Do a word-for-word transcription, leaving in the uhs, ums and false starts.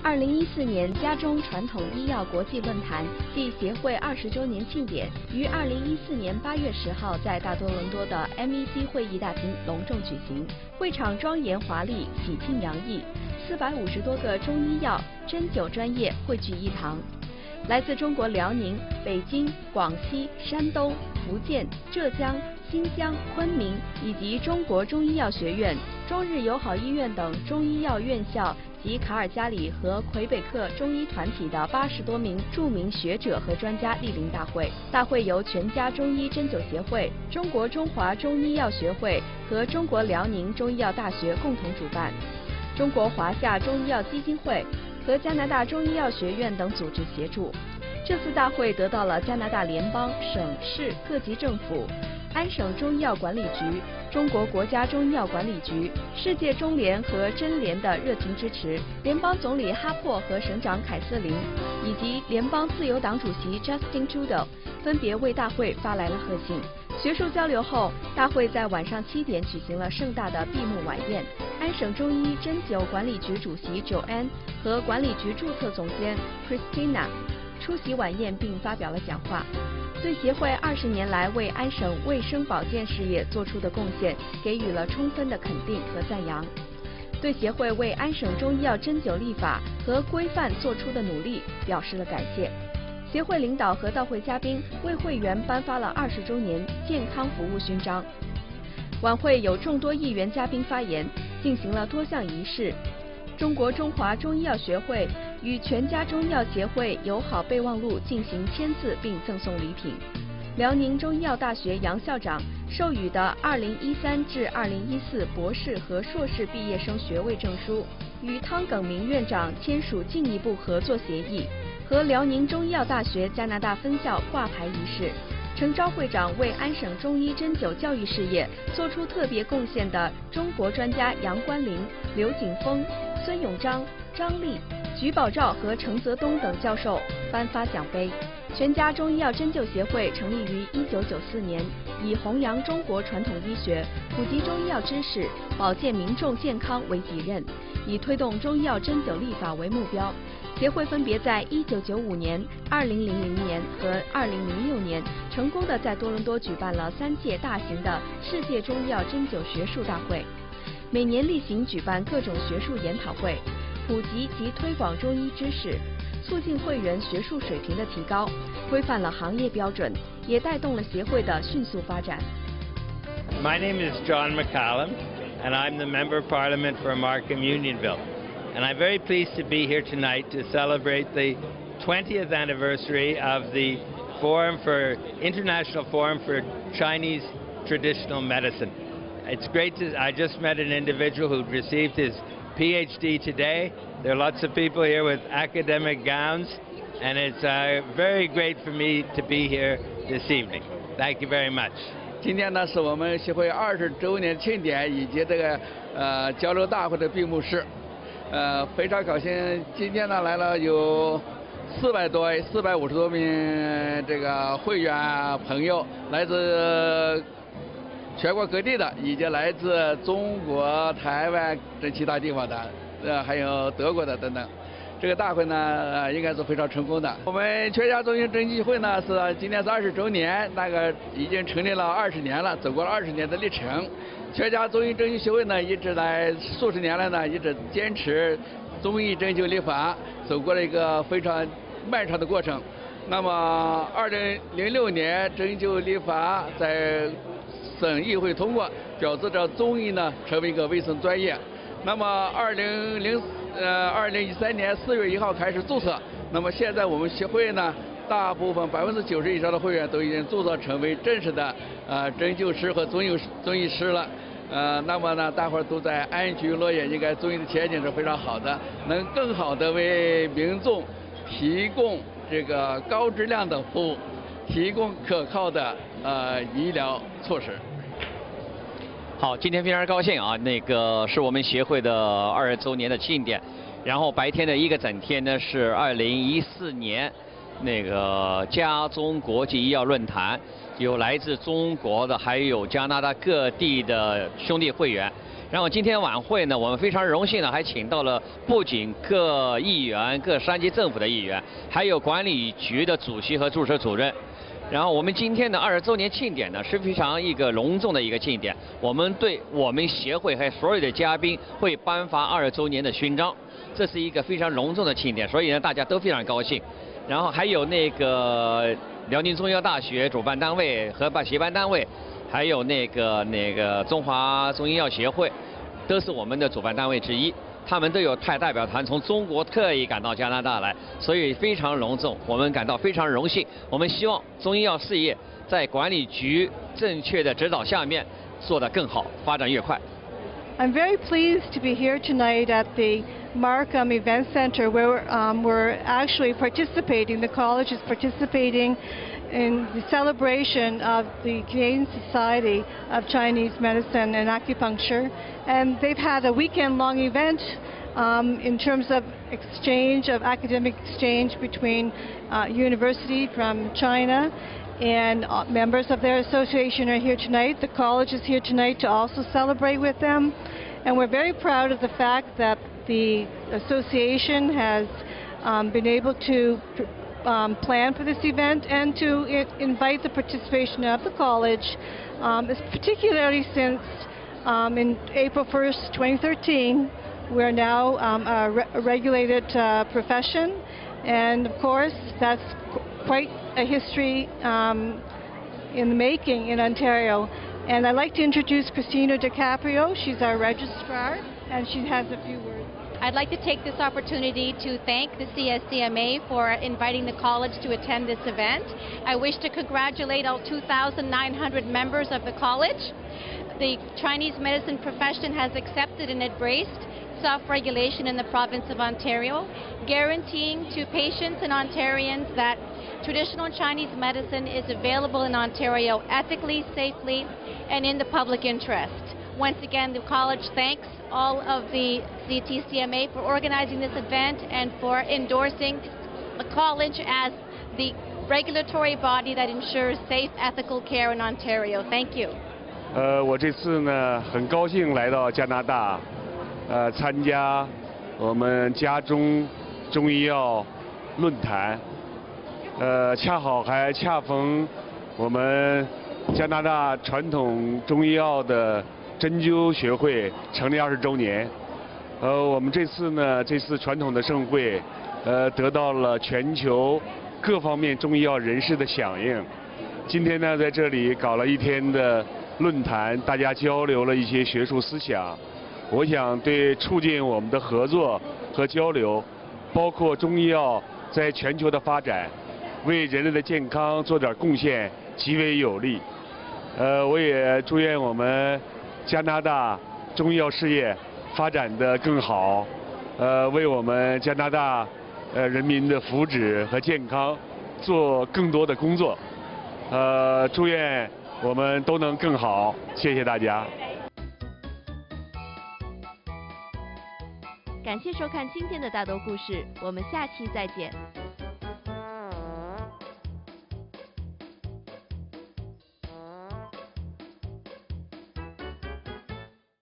二零一四年家中传统医药国际论坛暨协会二十周年庆典于二零一四年八月十号在大多伦多的 M E C 会议大厅隆重举行。会场庄严华丽，喜庆洋溢，四百五十多个中医药、针灸专业汇聚一堂。来自中国辽宁、北京、广西、山东、福建、浙江、新疆、昆明以及中国中医药学院、中日友好医院等中医药院校及卡尔加里和魁北克中医团体的八十多名著名学者和专家莅临大会。大会由全家中医针灸协会、中国中华中医药学会和中国辽宁中医药大学共同主办，中国华夏中医药基金会和加拿大中医药学院等组织协助。这次大会得到了加拿大联邦、省市各级政府、安省中医药管理局、中国国家中医药管理局、世界中联和真联的热情支持。联邦总理哈珀和省长凯瑟琳以及联邦自由党主席 Justin Trudeau 分别为大会发来了贺信。学术交流后，大会在晚上七点举行了盛大的闭幕晚宴。安省中医针灸管理局主席 Joanne 和管理局注册总监 Christina 出席晚宴并发表了讲话，对协会二十年来为安省卫生保健事业做出的贡献给予了充分的肯定和赞扬，对协会为安省中医药针灸立法和规范做出的努力表示了感谢。协会领导和到会嘉宾为会员颁发了二十周年健康服务勋章。晚会有众多议员嘉宾发言，进行了多项仪式。中国中华中医药学会与全家中医药协会友好备忘录进行签字并赠送礼品。辽宁中医药大学杨校长授予的二零一三至二零一四博士和硕士毕业生学位证书，与汤耿明院长签署进一步合作协议，和辽宁中医药大学加拿大分校挂牌仪式。陈昭会长为安省中医针灸教育事业做出特别贡献的中国专家杨关林、刘景峰、孙永章、张丽、菊宝照和程泽东等教授颁发奖杯。全家中医药针灸协会成立于一九九四年，以弘扬中国传统医学、普及中医药知识、保健民众健康为己任，以推动中医药针灸立法为目标。协会分别在一九九五年、二零零零年和二零零六年成功的在多伦多举办了三届大型的世界中医药针灸学术大会，每年例行举办各种学术研讨会，普及及推广中医知识，促进会员学术水平的提高，规范了行业标准，也带动了协会的迅速发展。 My name is John McCallum, and I'm the Member of Parliament for Markham Unionville. And I'm very pleased to be here tonight to celebrate the twentieth anniversary of the Forum for International Forum for Chinese Traditional Medicine. It's great to, I just met an individual who received his PhD today. There are lots of people here with academic gowns, and it's uh, very great for me to be here this evening. Thank you very much. 今天呢，是我们协会二十周年庆典以及这个呃交流大会的闭幕式。呃，非常高兴，今天呢来了有四百多、四百五十多名这个会员朋友，来自全国各地的，以及来自中国、台湾这其他地方的，呃，还有德国的等等。这个大会呢，呃，应该是非常成功的。我们全家中医针灸会呢，是今年是二十周年，那个已经成立了二十年了，走过了二十年的历程。全家中医针灸协会呢，一直来数十年来呢，一直坚持中医针灸立法，走过了一个非常漫长的过程。那么，二零零六年针灸立法在省议会通过，表示着中医呢成为一个卫生专业。那么，二零零呃二零一三年四月一号开始注册。那么现在我们协会呢，大部分百分之九十以上的会员都已经注册成为正式的呃针灸师和中医中医师了。呃，那么呢，大伙儿都在安居乐业，应该中医的前景是非常好的，能更好的为民众提供这个高质量的服务，提供可靠的呃医疗措施。 好，今天非常高兴啊，那个是我们协会的二十周年的庆典，然后白天的一个整天呢是二零一四年那个家中国际医药论坛。有来自中国的，还有加拿大各地的兄弟会员， 然后今天晚会呢，我们非常荣幸的还请到了不仅各议员、各山级政府的议员，还有管理局的主席和注册主任。然后我们今天的二十周年庆典呢，是非常一个隆重的一个庆典。我们对我们协会和所有的嘉宾会颁发二十周年的勋章，这是一个非常隆重的庆典，所以呢大家都非常高兴。然后还有那个辽宁中医药大学主办单位和办协办单位，还有那个那个中华中医药协会，都是我们的主办单位之一。他们都有派代表团从中国特意赶到加拿大来，所以非常隆重，我们感到非常荣幸。我们希望中医药事业在管理局正确的指导下面做得更好，发展越快。 I'm very pleased to be here tonight at the Markham Event Center, where um, we're actually participating, the college is participating in the celebration of the Canadian Society of Chinese Medicine and Acupuncture. And they've had a weekend-long event um, in terms of exchange, of academic exchange between uh, university from China, and uh, members of their association are here tonight. The college is here tonight to also celebrate with them. And we're very proud of the fact that the association has um, been able to um, plan for this event and to it, invite the participation of the college, um, particularly since um, in April first, twenty thirteen, we're now um, a, re a regulated uh, profession, and of course that's qu quite a history um, in the making in Ontario. And I'd like to introduce Christina DiCaprio. She's our registrar, and she has a few words. I'd like to take this opportunity to thank the C S C M A for inviting the college to attend this event. I wish to congratulate all two thousand nine hundred members of the college. The Chinese medicine profession has accepted and embraced self-regulation in the province of Ontario, guaranteeing to patients and Ontarians that traditional Chinese medicine is available in Ontario ethically, safely, and in the public interest. Once again, the college thanks all of the C T C M A for organizing this event and for endorsing the college as the regulatory body that ensures safe, ethical care in Ontario. Thank you. 呃，我这次呢，很高兴来到加拿大，呃，参加我们加中中医药论坛。呃，恰好还恰逢我们加拿大传统中医药的针灸学会成立二十周年。呃，我们这次呢，这次传统的盛会，呃，得到了全球各方面中医药人士的响应。今天呢，在这里搞了一天的论坛，大家交流了一些学术思想。我想对促进我们的合作和交流，包括中医药在全球的发展，为人类的健康做点贡献，极为有利。呃，我也祝愿我们加拿大中医药事业发展得更好，呃，为我们加拿大呃人民的福祉和健康做更多的工作。呃，祝愿我们都能更好，谢谢大家。 感谢收看今天的大多故事，我们下期再见。